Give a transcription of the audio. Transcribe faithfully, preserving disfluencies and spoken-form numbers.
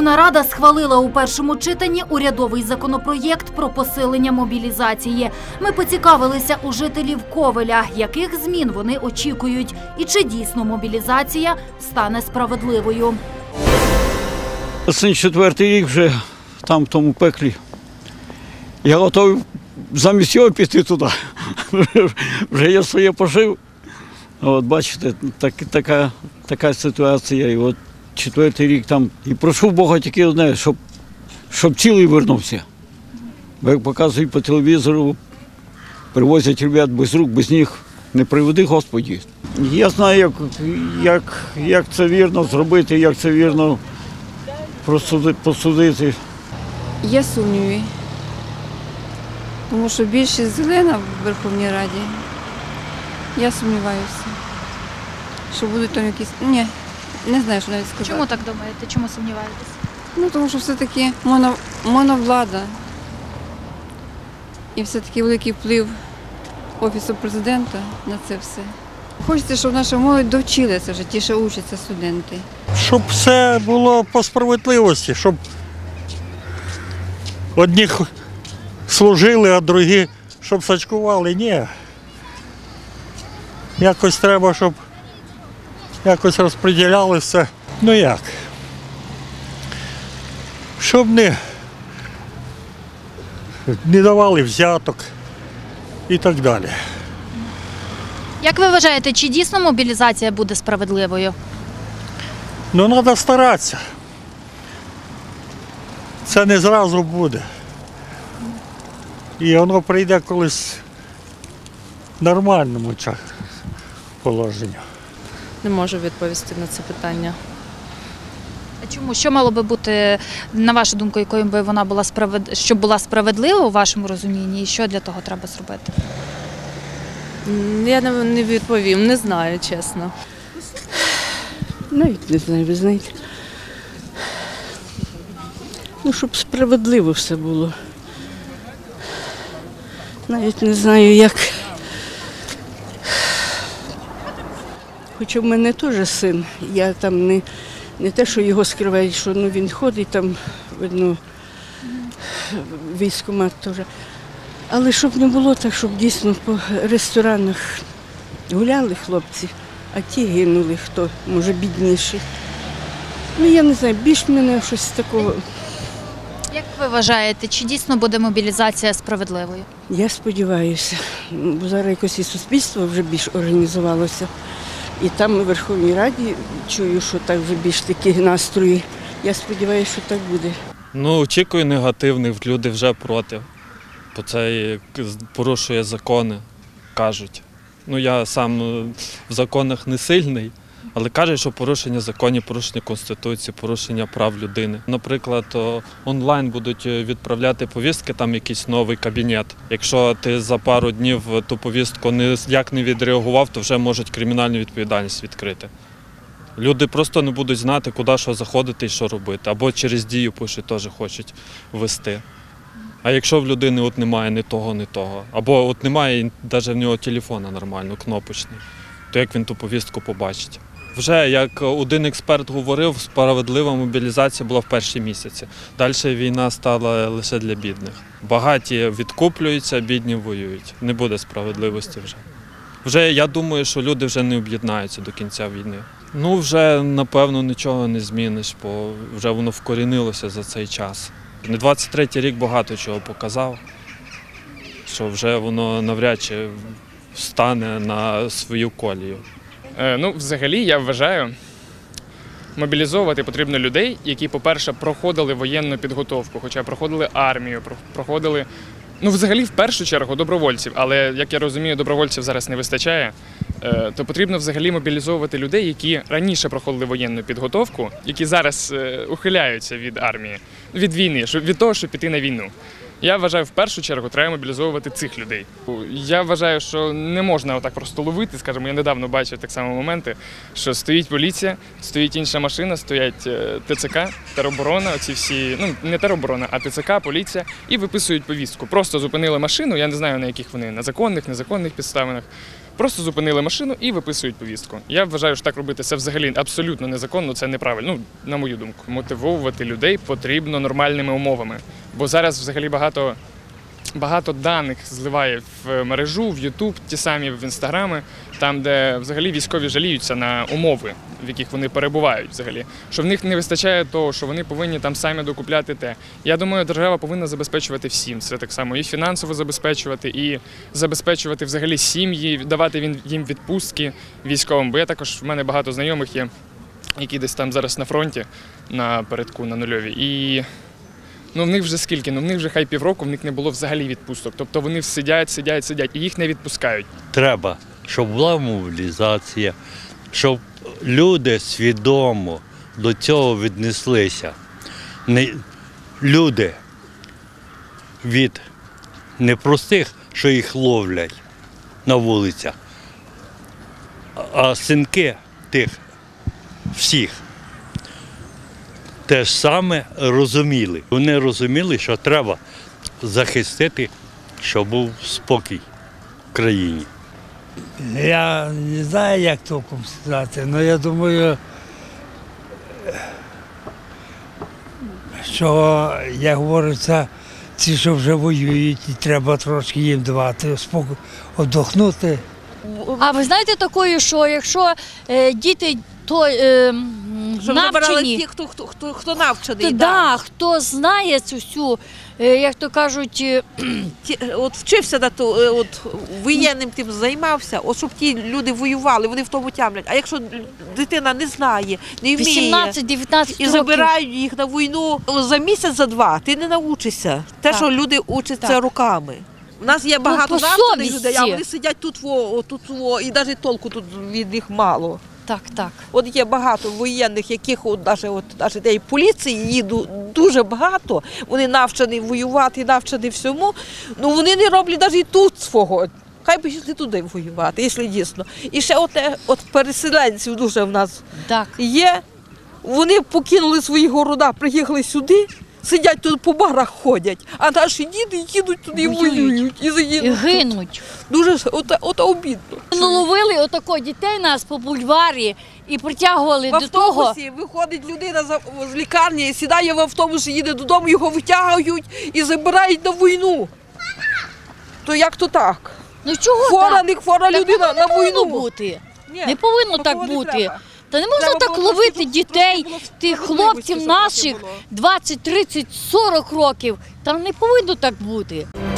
Верховна Рада схвалила у першому читанні урядовий законопроєкт про посилення мобілізації. Ми поцікавилися у жителів Ковеля, яких змін вони очікують і чи дійсно мобілізація стане справедливою. Це четвертий рік вже там, в тому пеклі. Я готовий замість його піти туди. Вже я своє пожив. От бачите, так, така, така ситуація. І от четвертий рік там. І прошу Бога тільки одне, щоб, щоб цілий вернувся. Бо як показують по телевізору, привозять ребят без рук, без ніг. Не приведи, Господі. Я знаю, як, як, як це вірно зробити, як це вірно посудити. Є сумніви, тому що більшість зелена в Верховній Раді. Я сумніваюся, що будуть там якісь… Ні, не знаю, що навіть сказати. Чому так думаєте? Чому сумніваєтесь? Ну, тому що все-таки моно, моновлада і все-таки великий вплив Офісу президента на це все. Хочеться, щоб наша молодь довчилася вже, ті, що учаться студенти. Щоб все було по справедливості, щоб одні служили, а другі щоб сачкували. Ні. Якось треба, щоб якось розподілялося. Ну як? Щоб не, не давали взяток і так далі. Як ви вважаєте, чи дійсно мобілізація буде справедливою? Ну, треба старатися. Це не зразу буде. І воно прийде колись в нормальному положенню. Не можу відповісти на це питання. А чому? Що мало би бути, на вашу думку, якою би вона була справед... щоб була справедлива у вашому розумінні, і що для того треба зробити? Я не відповім, не знаю, чесно. Навіть не знаю, ви знаєте. Ну, щоб справедливо все було. Навіть не знаю, як. Хоча в мене теж син, я там не, не те, що його скривають, що ну, він ходить там, видно, військкомат теж. Але щоб не було так, щоб дійсно по ресторанах гуляли хлопці, а ті гинули, хто, може, бідніший. Ну, я не знаю, більш мене щось такого. Як ви вважаєте, чи дійсно буде мобілізація справедливою? Я сподіваюся, бо зараз якось і суспільство вже більш організувалося. І там у Верховній Раді чую, що так вже більш такі настрої. Я сподіваюся, що так буде. Ну, очікую негативних, люди вже проти. Бо це порушує закони, кажуть. Ну, я сам в законах не сильний, але кажуть, що порушення законів, порушення Конституції, порушення прав людини. Наприклад, онлайн будуть відправляти повістки, там якийсь новий кабінет. Якщо ти за пару днів ту повістку ніяк не відреагував, то вже можуть кримінальну відповідальність відкрити. Люди просто не будуть знати, куди що заходити і що робити. Або через дію пишуть, теж хочуть ввести. А якщо в людини от немає ні того, ні того, або от немає навіть в нього телефона нормально, кнопочний, то як він ту повістку побачить? Вже, як один експерт говорив, справедлива мобілізація була в перші місяці. Далі війна стала лише для бідних. Багаті відкуплюються, бідні воюють. Не буде справедливості вже. Вже я думаю, що люди вже не об'єднаються до кінця війни. Ну, вже, напевно, нічого не зміниш, бо вже воно вкорінилося за цей час. двадцять третій рік багато чого показав, що вже воно навряд чи встане на свою колію. Е, ну, взагалі, я вважаю, мобілізовувати потрібно людей, які, по-перше, проходили воєнну підготовку, хоча проходили армію, проходили, ну, взагалі, в першу чергу, добровольців, але, як я розумію, добровольців зараз не вистачає, е, то потрібно взагалі мобілізовувати людей, які раніше проходили воєнну підготовку, які зараз е, ухиляються від армії, від війни, від того, щоб піти на війну. Я вважаю, в першу чергу, треба мобілізовувати цих людей. Я вважаю, що не можна отак просто ловити, скажімо, я недавно бачив так само моменти, що стоїть поліція, стоїть інша машина, стоять ТЦК, тероборона, оці всі, ну не тероборона, а ТЦК, поліція, і виписують повістку. Просто зупинили машину, я не знаю, на яких вони, на законних, незаконних підставинах. Просто зупинили машину і виписують повістку. Я вважаю, що так робити це взагалі абсолютно незаконно, це неправильно. Ну, на мою думку, мотивовувати людей потрібно нормальними умовами. Бо зараз взагалі багато, багато даних зливає в мережу, в Ютуб, ті самі в Інстаграми, там, де взагалі військові жаліються на умови, в яких вони перебувають взагалі. Що в них не вистачає того, що вони повинні там самі докупляти те. Я думаю, держава повинна забезпечувати всім. Це так само і фінансово забезпечувати, і забезпечувати взагалі сім'ї, давати їм відпустки військовим. Бо я також, в мене багато знайомих є, які десь там зараз на фронті, на передку, на нульові. І ну, в них вже скільки? Ну, в них вже хай півроку, в них не було взагалі відпусток. Тобто вони сидять, сидять, сидять, і їх не відпускають. Треба, щоб була мобілізація, щоб люди свідомо до цього віднеслися. Не, люди від непростих, що їх ловлять на вулицях, а синки тих всіх те ж саме розуміли. Вони розуміли, що треба захистити, щоб був спокій в країні. Я не знаю, як толком сказати, але я думаю, що, як говориться, ці, що вже воюють, і треба трошки їм давати спокій, віддохнути. А ви знаєте такою, що якщо е, діти то е, Щоб навчені, ті, хто, хто, хто, хто навчений, то, да. да, хто знає цю всю, е, як то кажуть, е, Ті, от вчився, да, то, е, от, воєнним тим займався, от щоб ті люди воювали, вони в тому тямлять. А якщо дитина не знає, не вміє вісімнадцять-дев'ятнадцять і років, забирають їх на війну за місяць, за два, ти не навчишся. Те, Так. що люди учаться Так. руками. У нас є багато по навчених людей, а совісті. вони сидять тут, во, тут во, і навіть толку тут від них мало. так, так. От є багато воєнних, яких от, навіть, от, навіть і поліції їду дуже багато, вони навчені воювати, навчені всьому, ну вони не роблять навіть і тут свого. Хай би йшли туди воювати, якщо дійсно. І ще от, от переселенців дуже в нас Так. є. Вони покинули свої города, приїхали сюди, сидять тут по барах ходять, а наші діти їдуть туди і Воюють. воюють, і І загинуть. гинуть. Дуже от, от обідно. Ловили отако дітей нас по бульварі і притягували В до того. автобусі виходить людина за- з лікарні, сідає в автобус, їде додому, його витягують і забирають на війну. То як то так? Ну чого Хвора, так? не хвора Так людина воно на не повинно війну. бути. Ні, Не повинно такого так не бути. треба. Та не можна Треба так було ловити трошки- дітей, трошки було тих справедливості, хлопців щоб таке наших було. двадцять, тридцять, сорок років. Там не повинно так бути.